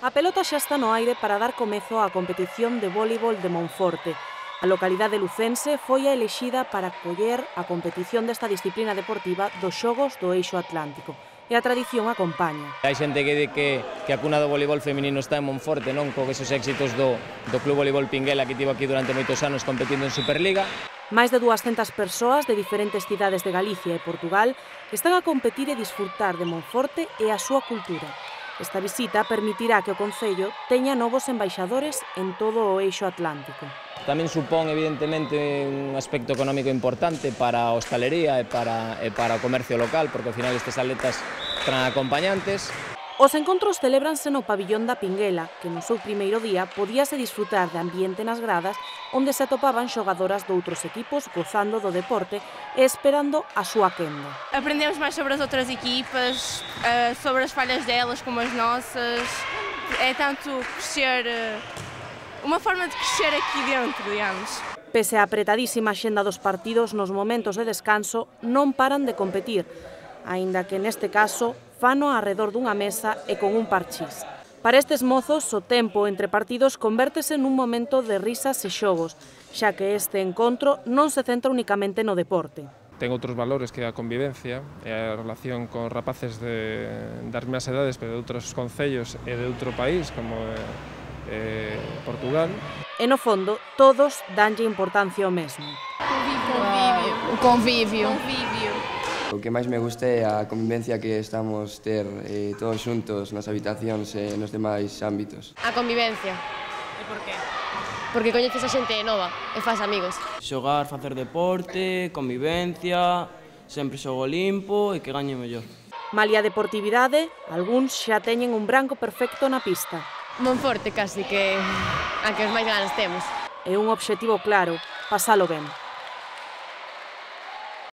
A pelota xa está no aire para dar comezo á competición de voleibol de Monforte. A localidade lucense foi a elexida para acoller a competición desta disciplina deportiva dos Xogos do Eixo Atlántico. E a tradición acompaña. Hai xente que di que a cuna do voleibol feminino está en Monforte, non? Con esos éxitos do Club Voleibol Pinguela, que tivo aquí durante moitos anos competindo en Superliga. Máis de 200 persoas de diferentes cidades de Galicia e Portugal están a competir e disfrutar de Monforte e a súa cultura. Esta visita permitirá que o Concello teña novos embaixadores en todo o Eixo Atlántico. Tamén supón, evidentemente, un aspecto económico importante para a hostalería e para o comercio local, porque ao final estes atletas traen acompañantes. Os encontros celébranse no pabillón da Pinguela, que no seu primeiro día podíase disfrutar de ambiente nas gradas onde se atopaban xogadoras doutros equipos gozando do deporte e esperando a súa quenda. Aprendemos máis sobre as outras equipas, sobre as falhas delas como as nossas. É tanto crescer, unha forma de crescer aqui dentro, digamos. Pese á apretadísima xenda dos partidos, nos momentos de descanso non paran de competir, aínda que neste caso fano arredor dunha mesa e con un parchís. Para estes mozos, o tempo entre partidos convértese nun momento de risas e xogos, xa que este encontro non se centra únicamente no deporte. Ten outros valores que a convivencia e a relación con rapaces das mesmas edades, pero de outros concellos e de outro país, como Portugal. E no fondo, todos danlle importancia ao mesmo. Convivio. O que máis me gusta é a convivencia que estamos ter todos xuntos nas habitacións e nos demais ámbitos. A convivencia. E por qué? Porque coñeces a xente nova e faz amigos. Xogar, facer deporte, convivencia, sempre xogo limpo e que gañe mellor. Malia a deportividade, algúns xa teñen un branco perfecto na pista. Monforte casi que a que os máis ganas temos. E un obxectivo claro, pasalo ben.